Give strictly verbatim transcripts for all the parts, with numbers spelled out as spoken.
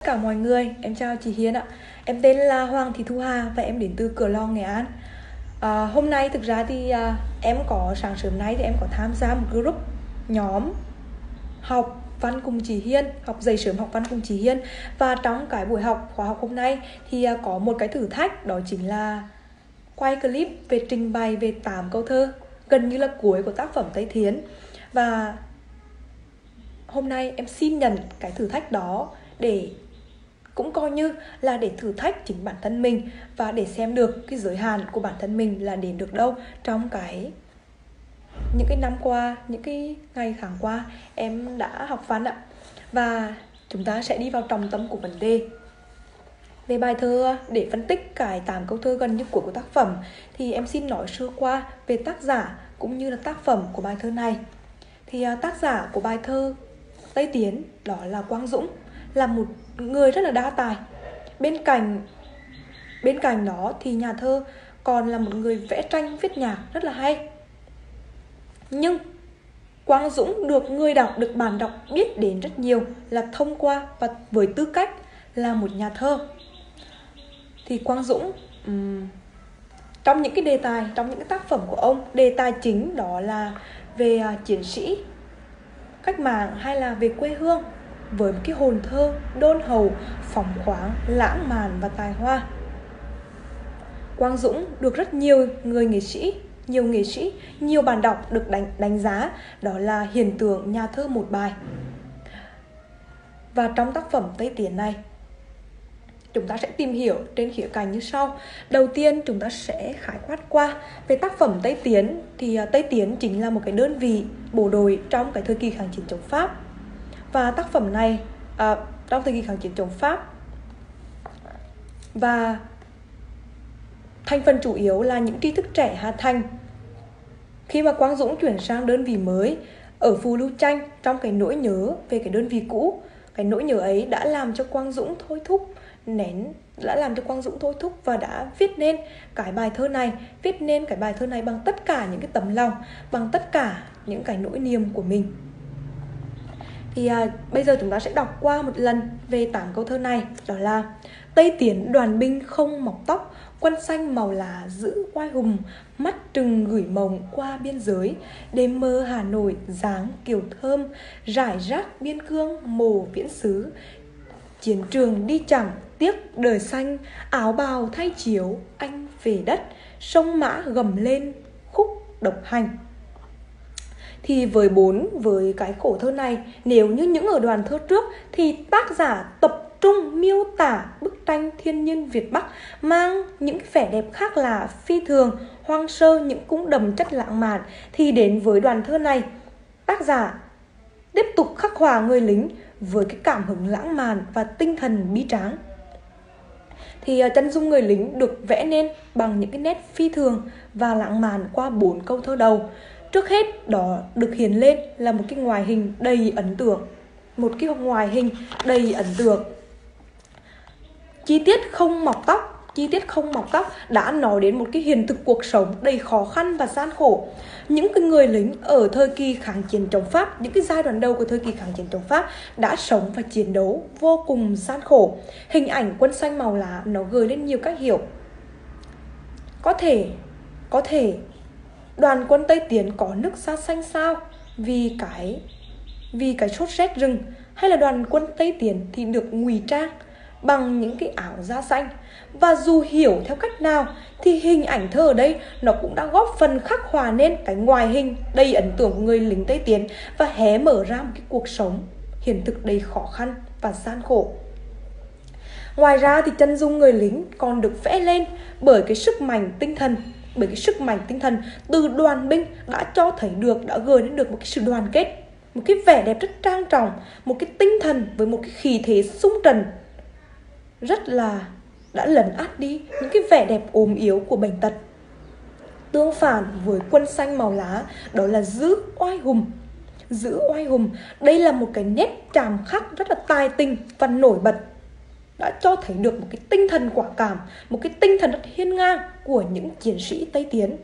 cả mọi người, em chào chị Hiền ạ. Em tên là Hoàng Thị Thu Hà và em đến từ Cửa Lò, Nghệ An. à, Hôm nay thực ra thì à, em có sáng sớm nay thì em có tham gia một group nhóm học văn cùng chị Hiên, học dậy sớm học văn cùng chị Hiên. Và trong cái buổi học khóa học hôm nay thì à, có một cái thử thách, đó chính là quay clip về trình bày về tám câu thơ gần như là cuối của tác phẩm Tây Thiến. Và hôm nay em xin nhận cái thử thách đó để cũng coi như là để thử thách chính bản thân mình và để xem được cái giới hạn của bản thân mình là đến được đâu trong cái những cái năm qua, những cái ngày tháng qua em đã học văn ạ. Và chúng ta sẽ đi vào trọng tâm của vấn đề. Về bài thơ, để phân tích cái tám câu thơ gần như cuối của tác phẩm thì em xin nói sơ qua về tác giả cũng như là tác phẩm của bài thơ này. Thì tác giả của bài thơ Tây Tiến đó là Quang Dũng, là một người rất là đa tài. Bên cạnh bên cạnh đó thì nhà thơ còn là một người vẽ tranh, viết nhạc rất là hay. Nhưng Quang Dũng được người đọc, được bạn đọc biết đến rất nhiều là thông qua và với tư cách là một nhà thơ. Thì Quang Dũng um, trong những cái đề tài, trong những cái tác phẩm của ông, đề tài chính đó là về uh, chiến sĩ cách mạng hay là về quê hương, với một cái hồn thơ đôn hậu, phóng khoáng, lãng mạn và tài hoa. Quang Dũng được rất nhiều người nghệ sĩ, nhiều nghệ sĩ, nhiều bạn đọc được đánh, đánh giá đó là hiện tượng nhà thơ một bài. Và trong tác phẩm Tây Tiến này, chúng ta sẽ tìm hiểu trên khía cạnh như sau. Đầu tiên chúng ta sẽ khái quát qua về tác phẩm Tây Tiến. Thì Tây Tiến chính là một cái đơn vị bộ đội trong cái thời kỳ kháng chiến chống Pháp. Và tác phẩm này à, trong thời kỳ kháng chiến chống Pháp, và thành phần chủ yếu là những tri thức trẻ Hà Thành. Khi mà Quang Dũng chuyển sang đơn vị mới ở Phù Lưu Tranh, trong cái nỗi nhớ về cái đơn vị cũ, cái nỗi nhớ ấy đã làm cho Quang Dũng thôi thúc nén đã làm cho Quang Dũng thôi thúc và đã viết nên cái bài thơ này, viết nên cái bài thơ này bằng tất cả những cái tấm lòng, bằng tất cả những cái nỗi niềm của mình. Thì à, bây giờ chúng ta sẽ đọc qua một lần về tám câu thơ này. Đó là: Tây Tiến đoàn binh không mọc tóc, quân xanh màu lá giữ oai hùng, mắt trừng gửi mộng qua biên giới, đêm mơ Hà Nội dáng kiều thơm, rải rác biên cương mồ viễn xứ, chiến trường đi chẳng tiếc đời xanh, áo bào thay chiếu anh về đất, sông mã gầm lên khúc độc hành. Thì với bốn với cái khổ thơ này, nếu như những ở đoàn thơ trước thì tác giả tập trung miêu tả bức tranh thiên nhiên Việt Bắc mang những vẻ đẹp khác là phi thường, hoang sơ, những cũng đậm chất lãng mạn. Thì đến với đoàn thơ này, tác giả tiếp tục khắc họa người lính với cái cảm hứng lãng mạn và tinh thần bi tráng. Thì chân dung người lính được vẽ nên bằng những cái nét phi thường và lãng mạn qua bốn câu thơ đầu. Trước hết đó được hiện lên là một cái ngoại hình đầy ấn tượng, một cái ngoại hình đầy ấn tượng. Chi tiết không mọc tóc, chi tiết không mọc tóc đã nói đến một cái hiện thực cuộc sống đầy khó khăn và gian khổ. Những cái người lính ở thời kỳ kháng chiến chống Pháp, những cái giai đoạn đầu của thời kỳ kháng chiến chống Pháp đã sống và chiến đấu vô cùng gian khổ. Hình ảnh quân xanh màu lá nó gợi lên nhiều cách hiểu. Có thể, có thể đoàn quân Tây Tiến có nước da xanh sao vì cái vì cái sốt rét rừng, hay là đoàn quân Tây Tiến thì được ngụy trang bằng những cái áo da xanh. Và dù hiểu theo cách nào thì hình ảnh thơ ở đây nó cũng đã góp phần khắc họa nên cái ngoại hình đầy ấn tượng của người lính Tây Tiến và hé mở ra một cái cuộc sống hiện thực đầy khó khăn và gian khổ. Ngoài ra thì chân dung người lính còn được vẽ lên bởi cái sức mạnh tinh thần bởi cái sức mạnh tinh thần từ đoàn binh đã cho thấy được, đã gợi đến được một cái sự đoàn kết, một cái vẻ đẹp rất trang trọng, một cái tinh thần với một cái khí thế xung trận rất là đã lấn át đi những cái vẻ đẹp ốm yếu của bệnh tật. Tương phản với quân xanh màu lá đó là giữ oai hùng. Giữ oai hùng, đây là một cái nét chạm khắc rất là tài tình và nổi bật, đã cho thấy được một cái tinh thần quả cảm, một cái tinh thần rất hiên ngang của những chiến sĩ Tây Tiến.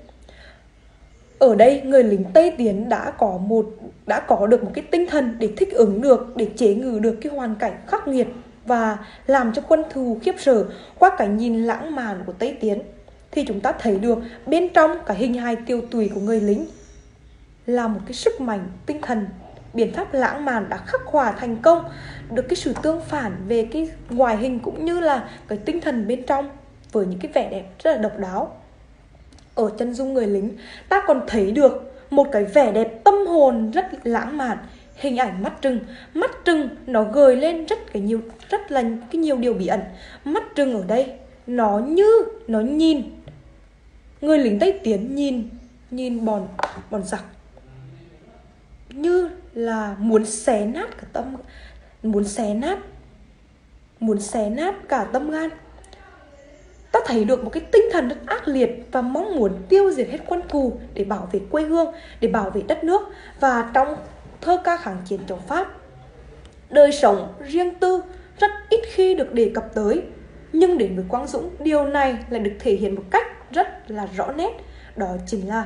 Ở đây người lính Tây Tiến đã có một đã có được một cái tinh thần để thích ứng được, để chế ngự được cái hoàn cảnh khắc nghiệt và làm cho quân thù khiếp sợ qua cái nhìn lãng mạn của Tây Tiến, thì chúng ta thấy được bên trong cái hình hài tiêu tùy của người lính là một cái sức mạnh tinh thần. Biện pháp lãng mạn đã khắc họa thành công được cái sự tương phản về cái ngoại hình cũng như là cái tinh thần bên trong với những cái vẻ đẹp rất là độc đáo. Ở chân dung người lính, ta còn thấy được một cái vẻ đẹp tâm hồn rất lãng mạn. Hình ảnh mắt trừng, mắt trừng nó gợi lên rất cái nhiều rất là cái nhiều điều bí ẩn. Mắt trừng ở đây nó như nó nhìn người lính Tây Tiến nhìn nhìn bọn bọn giặc như là muốn xé nát cả tâm muốn xé nát muốn xé nát cả tâm gan. Ta thấy được một cái tinh thần rất ác liệt và mong muốn tiêu diệt hết quân thù để bảo vệ quê hương, để bảo vệ đất nước. Và trong thơ ca kháng chiến chống Pháp, đời sống riêng tư rất ít khi được đề cập tới, nhưng đến với Quang Dũng, điều này lại được thể hiện một cách rất là rõ nét. Đó chính là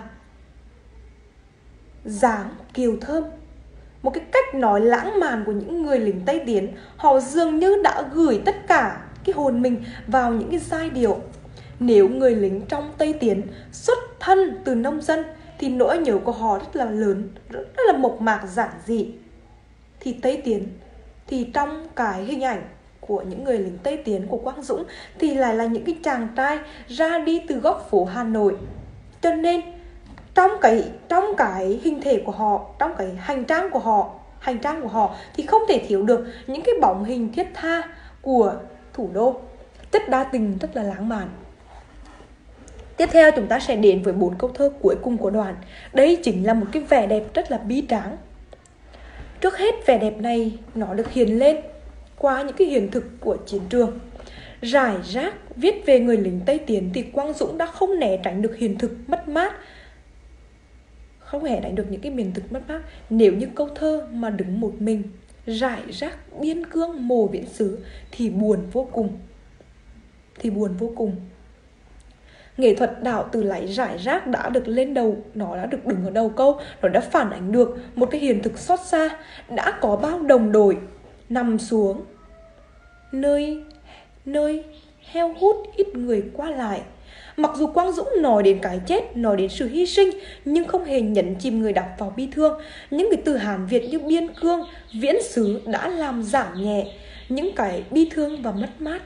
dáng kiều thơm, một cái cách nói lãng mạn của những người lính Tây Tiến. Họ dường như đã gửi tất cả cái hồn mình vào những cái giai điệu. Nếu người lính trong Tây Tiến xuất thân từ nông dân thì nỗi nhớ của họ rất là lớn, rất là mộc mạc giản dị. Thì Tây Tiến, thì trong cái hình ảnh của những người lính Tây Tiến của Quang Dũng thì lại là những cái chàng trai ra đi từ góc phố Hà Nội. Cho nên trong cái trong cái hình thể của họ, trong cái hành trang của họ, hành trang của họ thì không thể thiếu được những cái bóng hình thiết tha của thủ đô, chất đa tình rất là lãng mạn. Tiếp theo chúng ta sẽ đến với bốn câu thơ cuối cùng của đoạn. Đây chính là một cái vẻ đẹp rất là bi tráng. Trước hết, vẻ đẹp này nó được hiện lên qua những cái hiện thực của chiến trường. Rải rác viết về người lính Tây Tiến thì Quang Dũng đã không né tránh được hiện thực mất mát, không hề đánh được những cái miền thực mất mát. Nếu như câu thơ mà đứng một mình, rải rác biên cương mồ viễn xứ thì buồn vô cùng, thì buồn vô cùng. Nghệ thuật đảo từ lấy rải rác đã được lên đầu, nó đã được đứng ở đầu câu, nó đã phản ánh được một cái hiện thực xót xa. Đã có bao đồng đội nằm xuống nơi nơi heo hút ít người qua lại. Mặc dù Quang Dũng nói đến cái chết, nói đến sự hy sinh, nhưng không hề nhấn chìm người đọc vào bi thương. Những cái từ Hán Việt như biên cương, viễn xứ đã làm giảm nhẹ những cái bi thương và mất mát.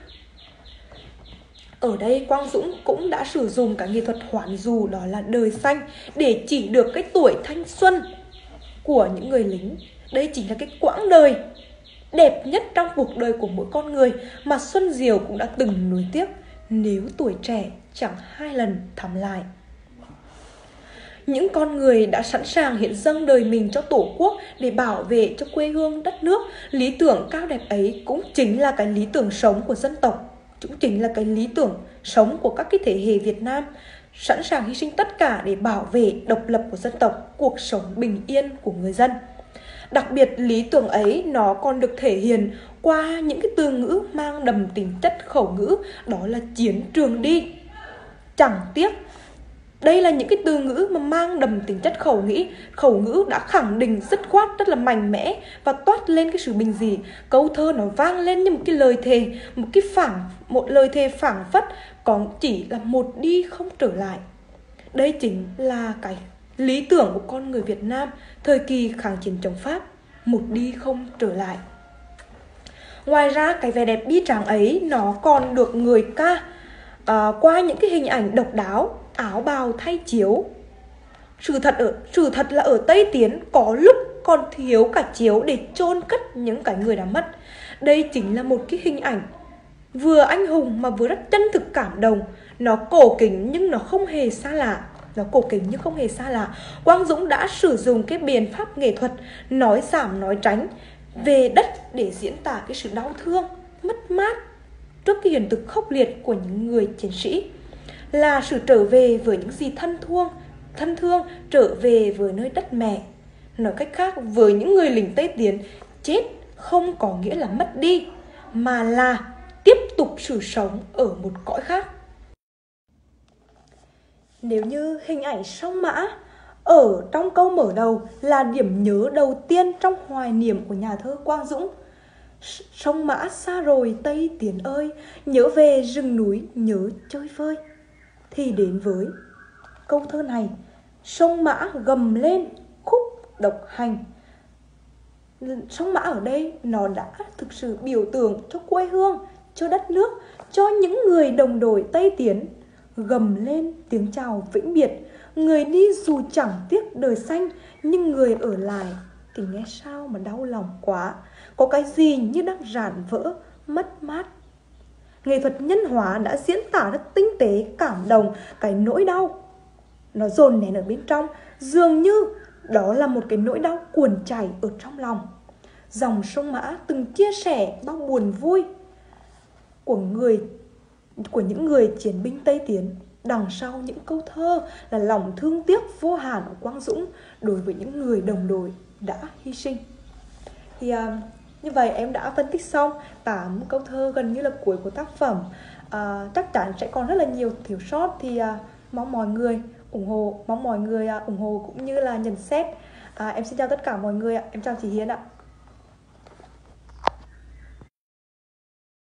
Ở đây Quang Dũng cũng đã sử dụng cái nghệ thuật hoán dụ, đó là đời xanh, để chỉ được cái tuổi thanh xuân của những người lính. Đây chính là cái quãng đời đẹp nhất trong cuộc đời của mỗi con người mà Xuân Diệu cũng đã từng nuối tiếc nếu tuổi trẻ chẳng hai lần thắm lại. Những con người đã sẵn sàng hiến dâng đời mình cho Tổ quốc để bảo vệ cho quê hương đất nước. Lý tưởng cao đẹp ấy cũng chính là cái lý tưởng sống của dân tộc, cũng chính là cái lý tưởng sống của các cái thế hệ Việt Nam, sẵn sàng hy sinh tất cả để bảo vệ độc lập của dân tộc, cuộc sống bình yên của người dân. Đặc biệt lý tưởng ấy nó còn được thể hiện qua những cái từ ngữ mang đậm tính chất khẩu ngữ, đó là chiến trường đi, chẳng tiếc. Đây là những cái từ ngữ mà mang đậm tính chất khẩu nghĩ, khẩu ngữ đã khẳng định dứt khoát rất là mạnh mẽ và toát lên cái sự bình dị. Câu thơ nó vang lên như một cái lời thề, một cái phảng, một lời thề phảng phất, còn chỉ là một đi không trở lại. Đây chính là cái lý tưởng của con người Việt Nam thời kỳ kháng chiến chống Pháp, một đi không trở lại. Ngoài ra cái vẻ đẹp bi tráng ấy nó còn được người ca à, qua những cái hình ảnh độc đáo, áo bào thay chiếu. Sự thật ở sự thật là ở Tây Tiến có lúc còn thiếu cả chiếu để chôn cất những cái người đã mất. Đây chính là một cái hình ảnh vừa anh hùng mà vừa rất chân thực cảm động. Nó cổ kính nhưng nó không hề xa lạ. Nó cổ kính nhưng không hề xa lạ. Quang Dũng đã sử dụng cái biện pháp nghệ thuật nói giảm nói tránh về đất để diễn tả cái sự đau thương, mất mát trước cái hiện thực khốc liệt của những người chiến sĩ, là sự trở về với những gì thân thương, thân thương trở về với nơi đất mẹ. Nói cách khác, với những người lính Tây Tiến, chết không có nghĩa là mất đi, mà là tiếp tục sự sống ở một cõi khác. Nếu như hình ảnh sông Mã ở trong câu mở đầu là điểm nhớ đầu tiên trong hoài niệm của nhà thơ Quang Dũng, Sông Mã xa rồi Tây Tiến ơi, nhớ về rừng núi nhớ chơi vơi. Thì đến với câu thơ này: sông Mã gầm lên khúc độc hành. Sông Mã ở đây nó đã thực sự biểu tượng cho quê hương, cho đất nước, cho những người đồng đội Tây Tiến. Gầm lên tiếng chào vĩnh biệt, người đi dù chẳng tiếc đời xanh, nhưng người ở lại thì nghe sao mà đau lòng quá. Có cái gì như đang rạn vỡ, mất mát. Nghệ thuật nhân hóa đã diễn tả rất tinh tế, cảm động cái nỗi đau nó dồn nén ở bên trong, dường như đó là một cái nỗi đau cuồn chảy ở trong lòng. Dòng sông Mã từng chia sẻ bao buồn vui của người của những người chiến binh Tây Tiến. Đằng sau những câu thơ là lòng thương tiếc vô hạn của Quang Dũng đối với những người đồng đội đã hy sinh. Thì uh, như vậy em đã phân tích xong tám câu thơ gần như là cuối của tác phẩm. uh, Chắc chắn sẽ còn rất là nhiều thiếu sót, thì uh, mong mọi người ủng hộ, mong mọi người uh, ủng hộ cũng như là nhận xét. uh, Em xin chào tất cả mọi người ạ. Em chào chị Hiền ạ.